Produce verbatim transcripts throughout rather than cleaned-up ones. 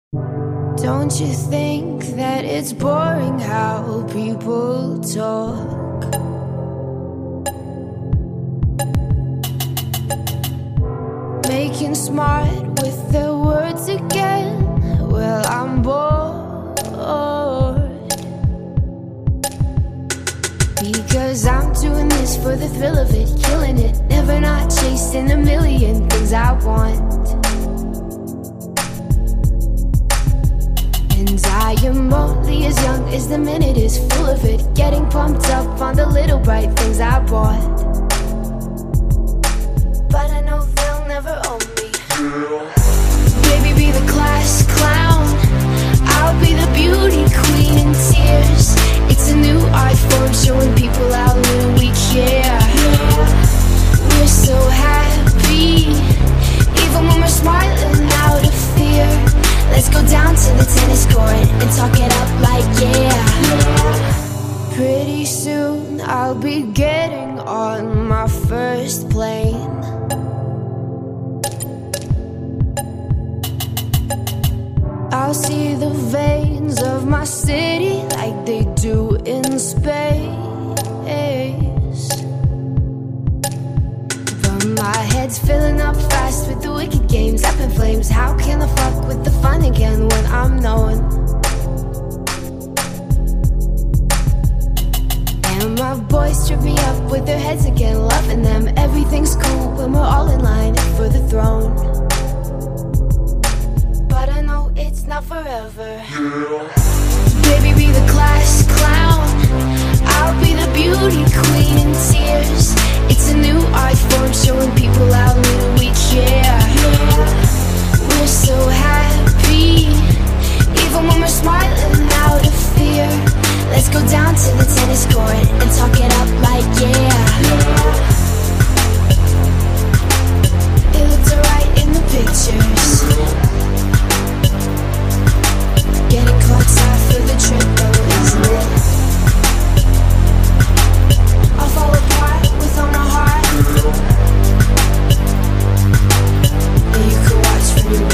Don't you think that it's boring how people talk? Making smart with their words again. Well, I'm bored, because I'm doing this for the thrill of it, killing it, never not chasing a million things I want. And I am only as young as the minute is full of it, getting pumped up on the little bright things I bought. But I know they'll never own me. Baby, be the class clown, I'll be the beauty queen in tears. It's a new art form showing people how little we care. We're so happy, even when we're smiling out of fear. Let's go down to the tennis court and talk it up like yeah. Pretty soon I'll be getting on my first plane. I'll see the veins of my city like they do in space. But my head's filling up fast with the wicked games up in flames. How can I fuck with the fun again when I'm known? And my boys trip me up with their heads again, loving them. Everything's cool when we're all in line for the throne. But I know it's not forever. Baby, be the class clown, I'll be the beauty queen in tears. It's a new art form showing people how little we care. We're so happy, even when we're smiling out of fear. Let's go down to the tennis court and talk it up like yeah. It looked alright in the pictures. Getting caught side for the trip though, isn't it? I'll fall apart with all my heart. And you can watch from your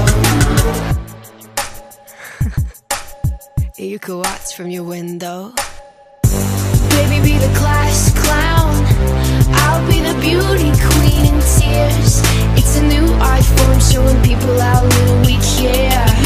window. And you can watch from your window. Baby, be the class clown, I'll be the beauty queen in tears. It's a new art form showing people how little we care.